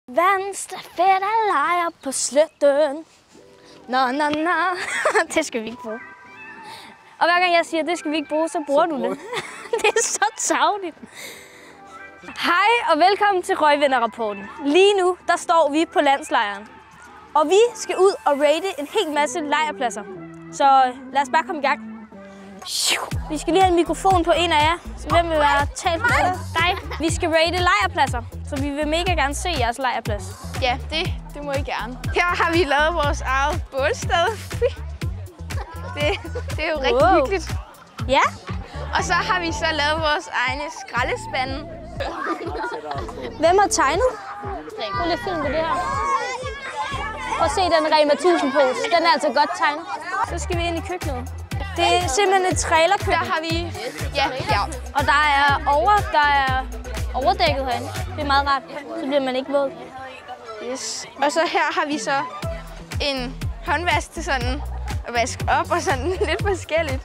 Vandstafet og leger på sletten. Nå. Det skal vi ikke bruge. Og hver gang jeg siger, det skal vi ikke bruge, så bruger du det. Det er så tarveligt. Hej og velkommen til Røgvenner-rapporten. Lige nu, der står vi på landslejren. Og vi skal ud og rate en hel masse lejrpladser. Så lad os bare komme i gang. Vi skal lige have en mikrofon på en af jer. Så hvem vil være talt med dig? Vi skal rate lejrpladser, så vi vil mega gerne se jeres lejrplads. Ja, det må I gerne. Her har vi lavet vores eget bålsted. Det er jo rigtig hyggeligt. Ja. Og så har vi så lavet vores egne skraldespande. Hvem har tegnet? Prøv lige at filme det her. Prøv at se den Rema 1000-pose. Den er altså godt tegnet. Så skal vi ind i køkkenet. Det er simpelthen et trailerkøkken. Der har vi... Ja. Og der er overdækket herinde. Det er meget rart. Så bliver man ikke våd. Yes. Og så her har vi så en håndvask til sådan at vaske op og sådan lidt forskelligt.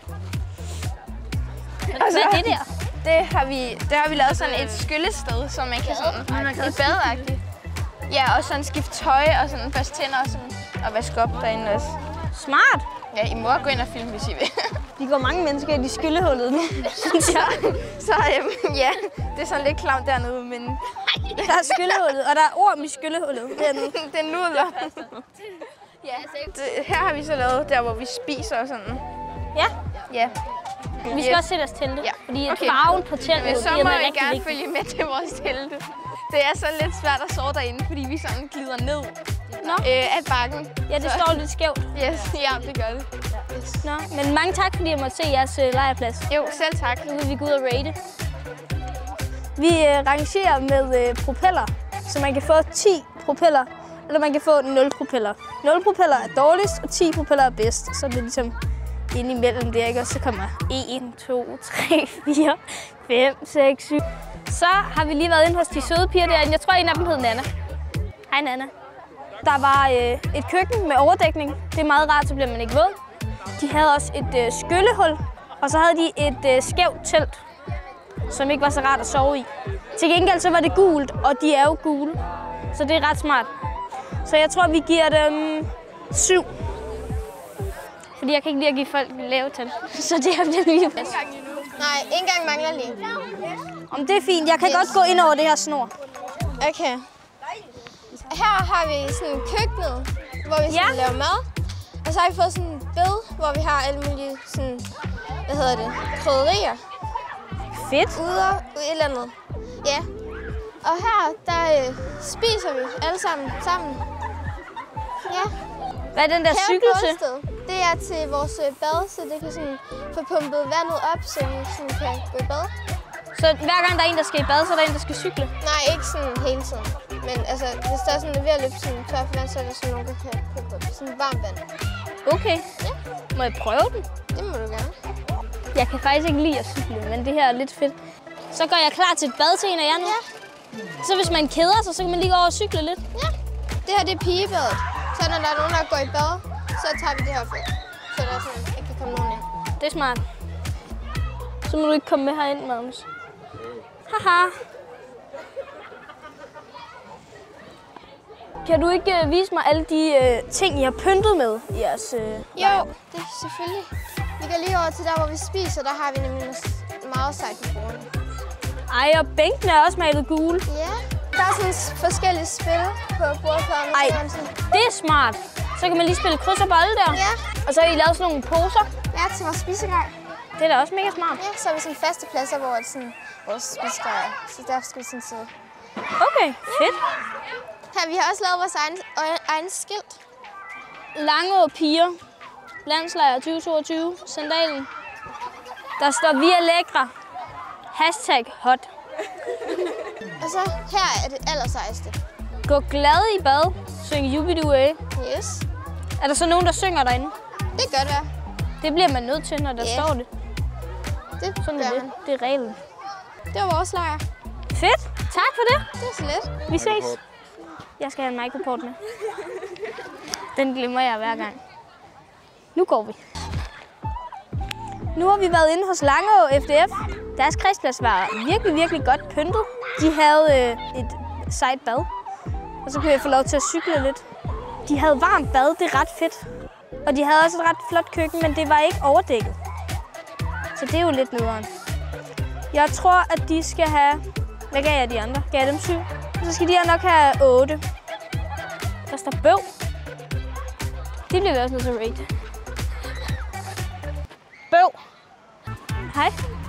Hvad er det der? Det har vi lavet sådan et skyllested, så man kan sådan... Det er badeagtigt. Ja, og sådan skifte tøj og sådan børste tænder og sådan og vaske op derinde også. Smart! Ja, I må gå ind og filme, hvis I vil. De går mange mennesker i skyllehullet nu, synes jeg. Så ja, det er sådan lidt klamt dernede, men... Der er skyllehullet, og der er orm i skyllehullet dernede. Det er nudler. Ja, her har vi så lavet der, hvor vi spiser og sådan. Ja. Vi skal også sætte os telte, fordi Okay. farven på teltet Så er må rigtig I gerne vigtigt. følge med til vores telte. Det er så lidt svært at sove derinde, fordi vi sådan glider ned af bakken. Ja, det står lidt skævt. Yes, ja, det gør det. Nå, men mange tak, fordi jeg måtte se jeres lejrplads. Jo, selv tak. Nu vil vi gå ud og rate. Vi rangerer med propeller, så man kan få 10 propeller, eller man kan få 0 propeller. 0 propeller er dårligst, og 10 propeller er bedst. Så er det ligesom inde imellem det, ikke? Og så kommer 1, 2, 3, 4, 5, 6, 7. Så har vi lige været inde hos de søde piger derinde. Jeg tror, en af dem hed Nana. Hej Nana. Der var et køkken med overdækning. Det er meget rart, så bliver man ikke våd. De havde også et skyllehul, og så havde de et skævt telt, som ikke var så rart at sove i. Til gengæld så var det gult, og de er jo gule, så det er ret smart. Så jeg tror, vi giver dem 7. Fordi jeg kan ikke lide at give folk lave tal, så det er det lige. Nej, en gang mangler lige. Om det er fint, jeg kan godt gå ind over det her snor. Okay. Her har vi sådan køkkenet, hvor vi skal lave mad. Og så har vi fået sådan en bed, hvor vi har alle mulige sådan, krydderier. Fedt. Ude og et eller andet. Ja. Og her, der spiser vi alle sammen. Ja. Hvad er den der cykel til? Det er til vores bad, så det kan sådan få pumpet vandet op, så vi sådan kan gå i bad. Så hver gang der er en, der skal i bad, så er der en, der skal cykle? Nej, ikke sådan hele tiden. Men altså, hvis der er sådan ved at løbe sådan tør for vand, så er der sådan nogen, der kan pumpe sådan varmt vand. Okay. Ja. Må jeg prøve den? Det må du gerne. Jeg kan faktisk ikke lide at cykle, men det her er lidt fedt. Så går jeg klar til et bad til en af jer nu. Ja. Så hvis man keder sig, så kan man lige gå over og cykle lidt. Ja. Det her, det er pigebadet. Så når der er nogen, der går i bad, så tager vi det her på. Så der sådan ikke kan komme nogen ind. Det er smart. Så må du ikke komme med herind, Magnus. Haha. Kan du ikke vise mig alle de ting, I har pyntet med i jeres Jo, det er selvfølgelig. Vi går lige over til der, hvor vi spiser. Der har vi nemlig meget sejt på bordene. Ej, og bænkene er også malet gule. Ja. Der er sådan forskellige spil på bordpladen. Ej, det er smart. Så kan man lige spille kryds og bolle der. Ja. Og så har I lavet sådan nogle poser. Ja, til vores spisegrej. Det er da også mega smart. Ja, så har vi sådan faste pladser, hvor det sådan vores spisegrej er. Så derfor skal vi sådan sidde. Okay, fedt. Her, vi har også lavet vores egen skilt. Langå piger. Landslejr 2022. Sandalen. Der står vi er lækre. #hot. Og så her er det allersejeste. Gå glad i bad. Syng Jubidue. Yes. Er der så nogen, der synger derinde? Det kan godt være. Det bliver man nødt til, når der står det. Det Sådan gør er det. man. Det er reglen. Det var vores lejr. Fedt. Tak for det. Det er så let. Vi ses. Jeg skal have en microport med. Den glemmer jeg hver gang. Nu går vi. Nu har vi været inde hos Langå FDF. Deres kredsplads var virkelig godt pyntet. De havde et sejt bad. Og så kunne jeg få lov til at cykle lidt. De havde varmt bad, det er ret fedt. Og de havde også et ret flot køkken, men det var ikke overdækket. Så det er jo lidt nederen. Jeg tror, at de skal have... Hvad gav jeg de andre? Gav jeg dem 7? Så skal de her nok have 8. Der står bøv. De bliver vi også nødt til at rate. Bøv. Hej.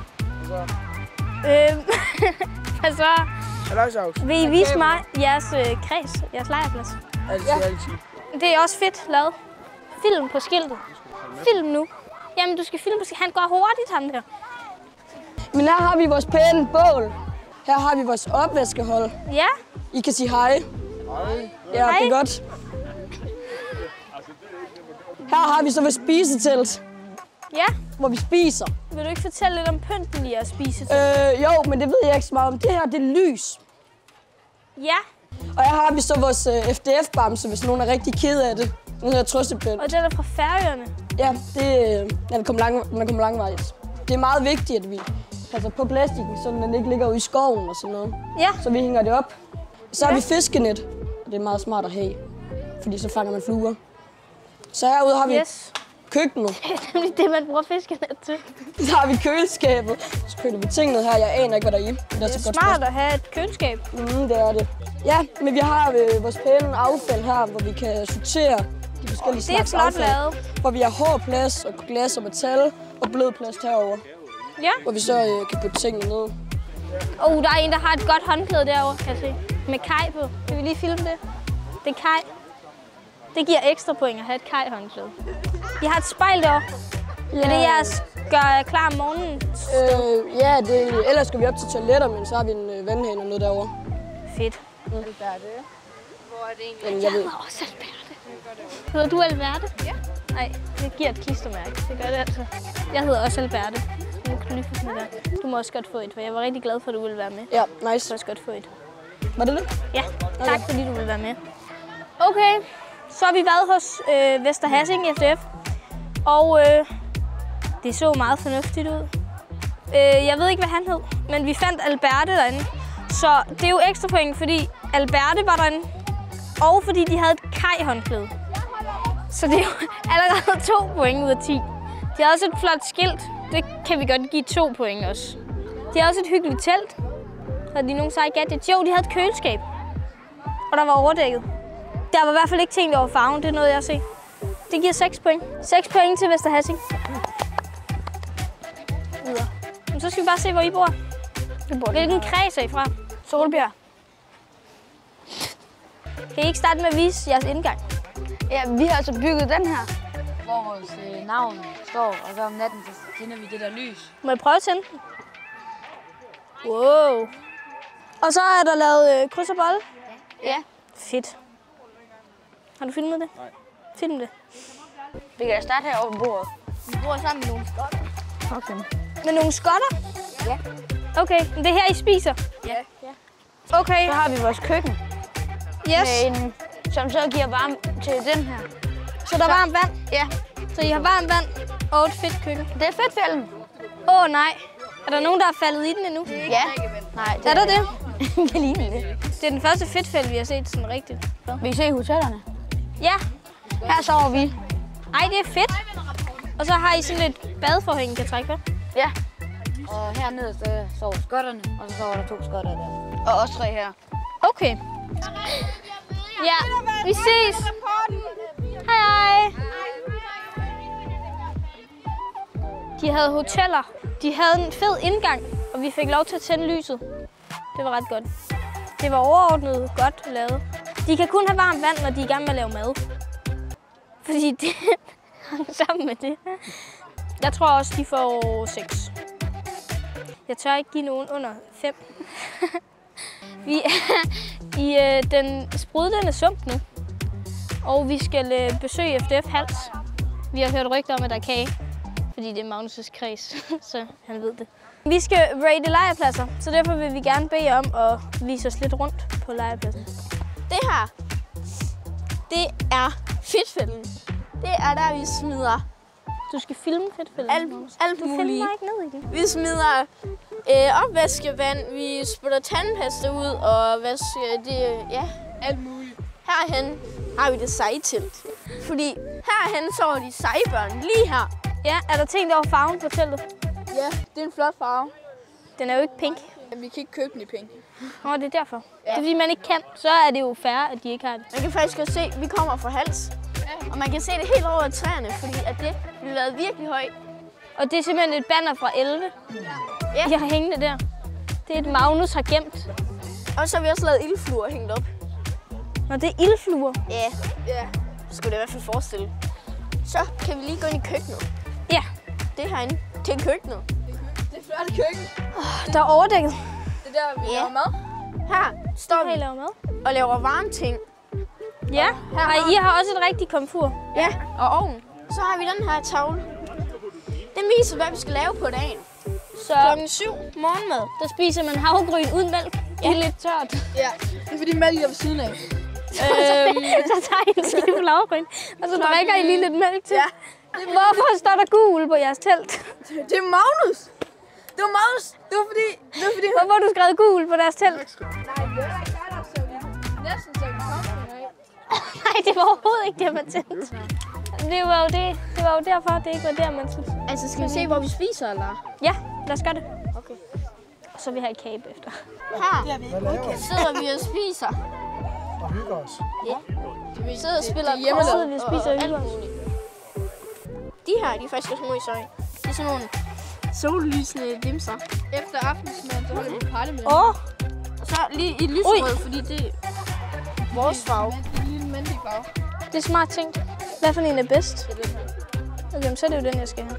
Hvad så? Vil I vise mig jeres kreds, jeres lejrplads? Altid. Det er også fedt lavet. Film på skiltet. Film nu. Jamen, du skal filme på skiltet. Han går hurtigt, ham der. Men her har vi vores pæne bål. Her har vi vores opvaskehold. Ja. I kan sige hej. Hej. Ja, hej. Det er godt. Her har vi så vores spisetelt. Ja. Hvor vi spiser. Vil du ikke fortælle lidt om pynten i at spise til? Jo, men det ved jeg ikke så meget om. Det her, det er lys. Ja. Og her har vi så vores FDF-bamse, hvis nogen er rigtig ked af det. Den hedder Trøstebøn. Og den er fra Færøerne. Ja, man kommer langvejs. Det er meget vigtigt, at vi passer på plastikken, så den ikke ligger ude i skoven og sådan noget. Ja. Så vi hænger det op. Så har vi fiskenet, og det er meget smart at have, fordi så fanger man fluer. Så herude har vi køkkenet. Det er nemlig det, man bruger fiskenet til. Så har vi køleskabet. Så køler vi tingene her. Jeg aner ikke, hvad der er i. Det er så smart at have et køleskab. Det er det. Ja, men vi har vores pæne affald her, hvor vi kan sortere de forskellige slags affald. Det er flot lavet. Hvor vi har hård plads og glas og metal og blød plast herover. Ja. Hvor vi så kan putte tingene ned. Der er en, der har et godt håndklæde derovre, kan jeg se. Med kaj på. Kan vi lige filme det? Det er kaj. Det giver ekstra point at have et kaj-håndklæde. I har et spejl derovre. Ja. Er det jeres gør klar om morgenen? Ja, ellers skal vi op til toiletter, men så har vi en vandhane og noget derovre. Fedt. Alberte. Hvor er det egentlig? Jeg hedder også Alberte. Hedder du Alberte? Ja. Nej, det giver et klistermærke. Det gør det altså. Jeg hedder også Alberte. Nu kan du lige få sådan der. Du må også godt få et, for jeg var rigtig glad for, at du ville være med. Ja, nice. Du må også godt få et. Var det det? Ja, tak fordi du ville være med. Okay, så har vi været hos Vester Hassing FDF. Og det så meget fornuftigt ud. Jeg ved ikke, hvad han hed, men vi fandt Alberte derinde. Så det er jo ekstra point, fordi Alberte var derinde, og fordi de havde et kaj-håndklæde. Så det er jo allerede 2 point ud af 10. De har også et flot skilt. Det kan vi godt give 2 point også. De har også et hyggeligt telt. Havde de nogen seje gadgets? Jo, de havde et køleskab. Og der var overdækket. Der var i hvert fald ikke tænkt over farven, det er noget, jeg har set. Det giver 6 point. 6 point til Vester Hassing. Videre. Men så skal vi bare se, hvor I bor. Hvilken kreds er I fra? Solbjerg. Kan I ikke starte med at vise jeres indgang? Ja, vi har altså bygget den her. Hvor vores navn står, og så om natten så tænder vi det der lys. Må jeg prøve at tænde den? Wow. Og så er der lavet kryds og bolle? Ja. Fedt. Har du filmet det? Nej. Film det. Vi kan starte herovre på bordet. Vi bor sammen med nogle skotter. Okay. Med nogle skotter? Ja. Okay, men det er her, I spiser? Ja. Okay. Så har vi vores køkken. Yes. Med en, som så giver varme til den her. Så der er varmt vand? Ja. Så I har varmt vand og et fedt køkken? Det er fedtfælden. Nej. Er der nogen, der er faldet i den endnu? Ja. Nej, Er der det? det ligner det. Det er den første fedtfælde, vi har set sådan rigtigt. Vi kan se hotellerne. Ja. Her sover vi. Ej, det er fedt. Og så har I sådan et badeforhæng, I kan trække på? Ja. Og hernede så sover skotterne, og så sover der 2 skotter der. Og os 3 her. Okay. Ja, vi ses. Hej, hej. De havde hoteller. De havde en fed indgang, og vi fik lov til at tænde lyset. Det var ret godt. Det var overordnet godt lavet. De kan kun have varmt vand, når de er i gang med at lave mad. Fordi det hang sammen med det. Jeg tror også, de får 6. Jeg tør ikke give nogen under 5. Vi er i den sprudlende sump nu. Og vi skal besøge FDF Hals. Vi har hørt rygter om, at der er kage. Fordi det er Magnus' kreds, så han ved det. Vi skal rate lejrpladser, så derfor vil vi gerne bede om at vise os lidt rundt på lejrpladsen. Det her, det er fedtfælden. Det er der, vi smider Du skal filme fedtfælden. alt Du muligt. filmer ikke ned i den. Vi smider opvaskevand, vi spytter tandpasta ud og vasker det, ja. Alt muligt. herhen har vi det seje telt. Fordi herhen sover de seje børn lige her. Ja, er der tænkt over farven på teltet? Ja, det er en flot farve. Den er jo ikke pink. Men vi kan ikke købe den i pink. Det er derfor. Ja. Det er fordi, man ikke kan. Så er det jo fair, at de ikke har det. Man kan faktisk også se, at vi kommer fra Hals. Ja. Og man kan se det helt over træerne, fordi at det bliver lavet virkelig højt. Og det er simpelthen et banner fra 11. Ja. Jeg har hængende der. Det er et Magnus har gemt. Og så har vi også lavet ildfluer hængt op. Nå, det er ildfluer? Ja. Så skulle det i hvert fald forestille. Så kan vi lige gå ind i køkkenet. Ja. Det er herinde. Det er køkkenet. Det er flot køkken. Der er overdækket. Det er der, vi laver mad. Her står vi laver mad. Og laver varme ting. Ja, og I har også et rigtigt komfur. Ja, og ovn. Så har vi den her tavle. Den viser, hvad vi skal lave på dagen. Så klokken 7 morgenmad, der spiser man havregryn uden mælk. Det er lidt tørt. Ja, det er fordi mælk er ved siden af. Så tager I en skive havregryn, og så drikker I lige lidt mælk til. Ja. Hvorfor står der gul på jeres telt? Det er Magnus! Det var Magnus! Det var fordi... Hvorfor har du skrevet gul på deres telt? Nej, det var ikke dig, der så det. Næsten så vi kom. Nej, det var overhovedet ikke det, man tænkte. Det var jo derfor, det ikke var der, man synes. Altså, skal vi se, hvor vi spiser, eller? Ja, lad os gøre det. Okay. Og så vil jeg have kage efter. Her sidder vi og spiser. Og hygger os. Ja. Vi sidder og spiller hjemme. Så sidder vi og spiser og hygger os. De her, de er faktisk også små i søj. Det er sådan nogle sollysende dimser. Efter aftensmaden, så holder vi party med. Og så lige i lyserød, fordi det er vores farve. Det er en lille mandig farve. Det er smart tænkt. Hvad for en er bedst? Okay, så er det jo den, jeg skal have.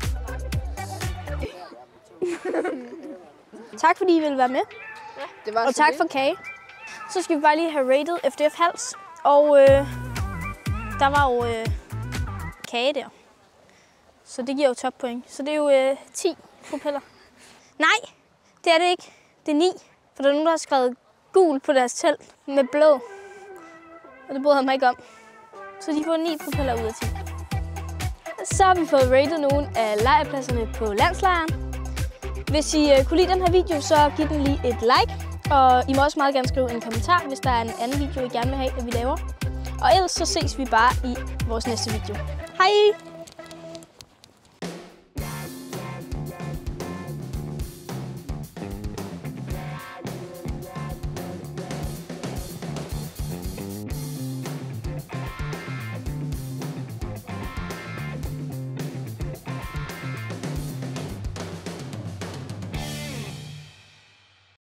Tak fordi I ville være med. Ja, det var og tak for kage. Så skal vi bare lige have rated FDF Hals. Og der var jo kage der. Så det giver jo toppoint. Så det er jo 10 propeller. Nej, det er det ikke. Det er 9. For der er nogen, der har skrevet gul på deres telt med blå. Og det bryder jeg mig ikke om. Så de får 9 propeller ud af 10. Så har vi fået rated nogle af lejrpladserne på landslejren. Hvis I kunne lide den her video, så giv den lige et like. Og I må også meget gerne skrive en kommentar, hvis der er en anden video, I gerne vil have, at vi laver. Og ellers så ses vi bare i vores næste video. Hej!